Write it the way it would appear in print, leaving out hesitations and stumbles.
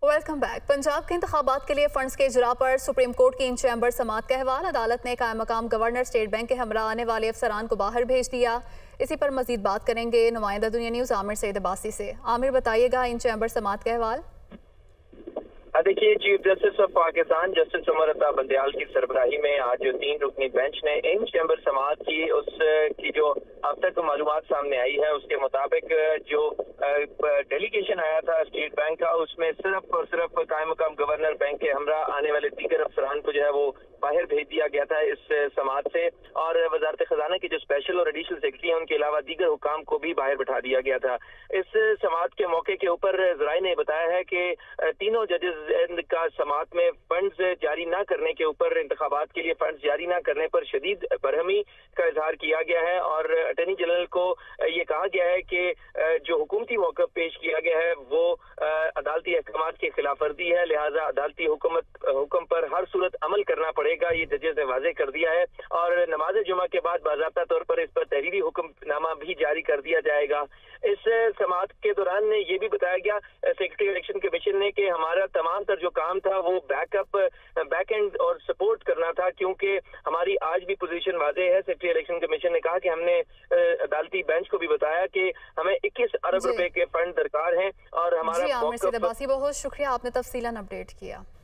Welcome back. Punjab के इंतखाबात के लिए फंड्स के इजरा पर सुप्रीम कोर्ट की इन चैम्बर समात का अहवाल। अदालत ने कायम मकाम गवर्नर स्टेट बैंक के हमरा आने वाले अफसरान को बाहर भेज दिया। इसी पर मजीद बात करेंगे नुमाइंदा दुनिया न्यूज़ आमिर सईद अब्बासी से। आमिर, बताइएगा इन चैम्बर समात का अहवाल। देखिए, chief justice of Pakistan justice Umar Ata Bandial की सरबराही में आज जो 3 रुकनी बेंच ने इन चैम्बर समात की जो अब तक मालूमात सामने आई है उसके मुताबिक जो डेलीगेशन आया था स्टेट बैंक का, उसमें सिर्फ और सिर्फ कायम मकाम गवर्नर बैंक के हमरा आने वाले दीगर अफसरान को जो है वो बाहर भेज दिया गया था इस समात से, और वजारत खजाना के जो स्पेशल और एडिशनल सेक्रेटरी हैं उनके अलावा दीगर हुकाम को भी बाहर बिठा दिया गया था। इस समात के मौके के ऊपर जराए ने बताया है कि तीनों जजेस का समात में फंड्स जारी न करने के ऊपर, इंतखाबात के लिए फंड्स जारी न करने पर शदीद बरहमी का इजहार किया गया है, और अटॉर्नी जनरल को ये कहा गया है कि जो हुकूमती मौक़िफ़ पेश किया गया है वो अदालती अहकामात की खिलाफ वर्जी है, लिहाजा अदालती हुक्म पर हर सूरत अमल करना पड़ेगा, ये जजेस ने वाज़ेह कर दिया है। और नमाज जुमा के बाद बाज़ाब्ता तौर पर इस पर तहरीरी हुक्मनामा भी जारी कर दिया जाएगा। इस समात के दौरान ये भी बताया गया सेक्रेटरी इलेक्शन कमीशन ने कि हमारा तमाम तर जो काम था वो बैक एंड और सपोर्ट करना था, क्योंकि हमारी आज भी पोजीशन वाज़ेह है। सेक्रेटरी इलेक्शन कमीशन ने कहा कि हमने अदालती बेंच को भी बताया कि हमें 21 अरब रुपए के फंड दरकार हैं, और हमारा आमिर सईद अब्बासी, बहुत शुक्रिया, आपने तफसीलन अपडेट किया।